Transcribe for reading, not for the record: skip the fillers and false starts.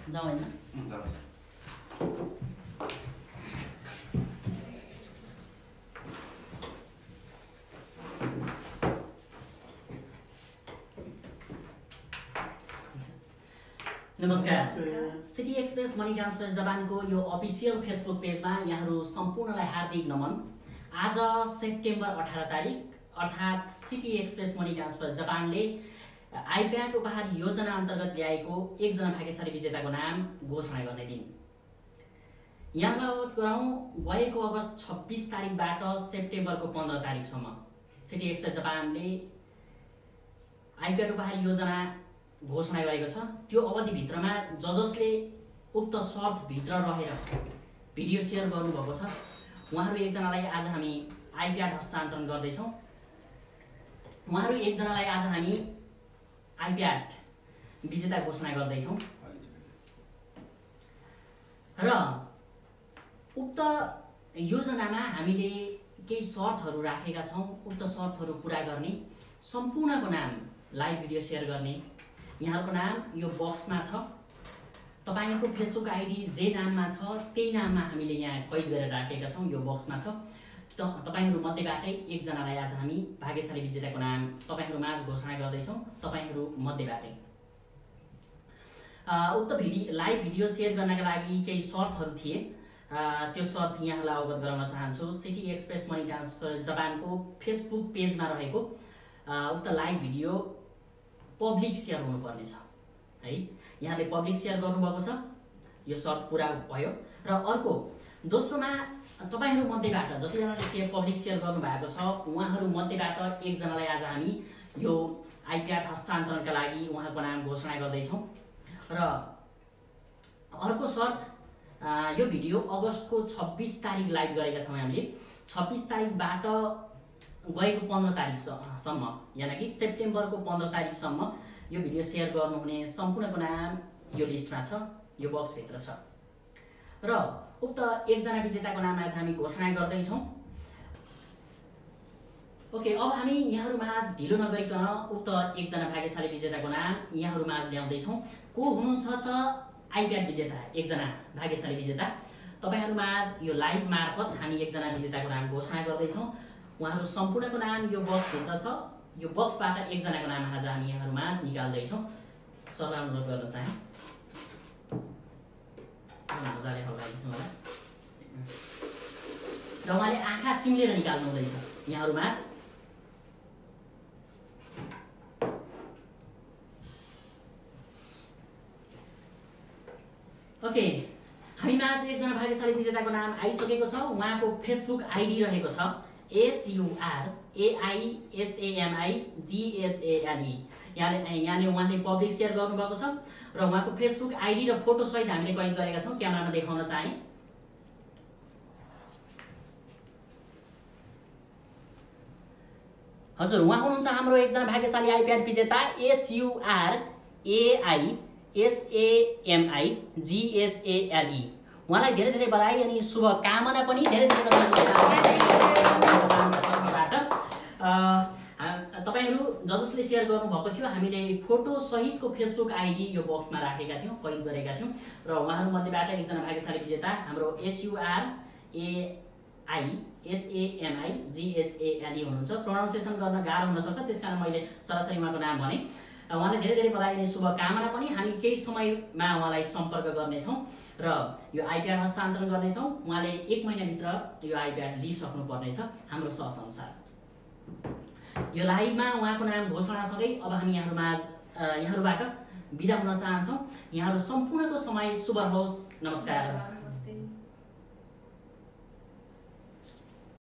जाऊ हैन नमस्कार सिटी एक्सप्रेस मनी ट्रान्सफर जापानको यो अफिसियल फेसबुक पेजमा यहाँहरू सम्पूर्णलाई हार्दिक नमन। आज सेप्टेम्बर 18 तारिक अर्थात् सिटी एक्सप्रेस मनी ट्रान्सफर जापानले आइप्याड उपहार योजना अन्तर्गत ल्याएको एकजना भाग्यशाली विजेताको नाम घोषणा गर्ने दिन। यहाँलाई अवगत गराउँ, गएको अगस्त 26 तारिकबाट सेप्टेम्बरको 15 तारिकसम्म सिटी एक्सप्रेस जापानले आइप्याड उपहार योजना घोषणा गरेको छ। त्यो अवधिभित्रमा जसले उक्त शर्तभित्र रहेर भिडियो सेयर गर्नुभएको छ उहाँहरू एकजनालाई आज हामी आइप्याड हस्तान्तरण गर्दैछौँ। उहाँहरू एकजनालाई आज हामी आइप्याड विजेता घोषणा गर्दैछौँ र उक्त योजनामा हामीले केही शर्तहरू राखेका छौँ। उक्त शर्तहरू पुरा गर्ने, सम्पूर्णको नाम लाइभ भिडियो सेयर गर्ने, यहाँको नाम यो बक्समा छ, तपाईको फेसबुक आइडी जे नाममा छ त्यही नाममा हामीले यहाँ कैद गरेर राखेका छौँ। यो बक्समा छ। तपाईहरू मध्येबाटै एकजनालाई आज हामी भाग्यशाली विजेताको नाम तपाईहरूमाझ घोषणा गर्दैछौँ। तपाईहरू मध्येबाटै उक्त लाइभ भिडियो सेयर गर्नका लागि केही शर्तहरू थिए। त्यो शर्त यहाँलाई अवगत गराउन चाहन्छु। सिटी एक्सप्रेस मनी ट्रान्सफर जापानको फेसबुक पेजमा रहेको उक्त लाइभ भिडियो पब्लिक सेयर हुनुपर्नेछ है। यहाँले पब्लिक सेयर गर्नुभएको छ, यो शर्त पुरा भयो। र अर्को दोस्रोमा तपाईहरू मध्येबाट जतिजनाले पब्लिक सेयर गर्नुभएको छ उहाँहरू मध्येबाट एकजनालाई आज हामी यो आइप्याड हस्तान्तरणका लागि उहाँको नाम घोषणा गर्दैछौँ। र अर्को शर्त, यो भिडियो अगस्तको 26 तारिक लाइभ गरेका थियौँ हामीले। 26 तारिकबाट गएको 15 तारिकसम्म यानि कि सेप्टेम्बरको 15 तारिकसम्म यो भिडियो सेयर गर्नुहुने सम्पूर्णको नाम यो लिस्टमा छ, यो बक्सभित्र छ। र उक्त एकजना विजेताको नाम आज हामी घोषणा गर्दैछौँ। ओके, अब हामी यहाँहरूमाझ ढिलो नगरिकन उक्त एकजना भाग्यशाली विजेताको नाम यहाँहरूमाझ ल्याउँदैछौँ। को हुनुहुन्छ त आइप्याड विजेता, एकजना भाग्यशाली विजेता। तपाईहरूमाझ यो लाइभ मार्फत हामी एकजना विजेताको नाम घोषणा गर्दैछौँ। उहाँहरू सम्पूर्णको नाम यो बक्सभित्र छ। यो बक्सबाट एकजनाको नाम आज हामी यहाँहरूमाझ निकाल्दैछौँ। सरलाई अनुरोध गर्न चाहे र उहाँले आँखा चिम्लेर निकाल्नु हुँदैछ यहाँहरूमाझ। ओके, हामीमाझ एकजना भाग्यशाली विजेताको नाम आइसकेको छ। उहाँको फेसबुक आइडी रहेको छ SURAISAMIGHALE। यहाँले उहाँले पब्लिक सेयर गर्नुभएको छ र उहाँको फेसबुक आइडी र फोटो सहित हामीले कैद गरेका छौँ। क्यामेरामा देखाउन चाहे हजुर, उहाँ हुनुहुन्छ हाम्रो एकजना भाग्यशाली आइप्याड विजेता SURAISAMIGHALE। उहाँलाई धेरै धेरै बधाई अनि शुभकामना पनि धेरै धेरै तपाईहरू जसले सेयर गर्नुभएको थियो हामीले फोटो सहितको फेसबुक आइडी यो बक्समा राखेका थियौँ, कैद गरेका थियौँ। र उहाँहरू मध्येबाट एकजना भाग्यशाली विजेता हाम्रो SURAISAMIGHALE हुनुहुन्छ। प्रोनाउन्सिएसन गर्न गाह्रो हुन सक्छ, त्यसकारण मैले सरासरी उहाँको नाम भने। उहाँलाई धेरै धेरै बधाई अनि शुभकामना पनि। हामी केही समयमा उहाँलाई सम्पर्क गर्नेछौँ र यो आइप्याड हस्तान्तरण गर्नेछौँ। उहाँले 1 महिनाभित्र यो आइप्याड लिइसक्नु पर्नेछ हाम्रो शर्त अनुसार। यो लाइभमा उहाँको नाम घोषणासँगै अब हामी यहाँहरूबाट बिदा हुन चाहन्छौँ। यहाँहरू सम्पूर्णको समय शुभ रहोस्। नमस्कार।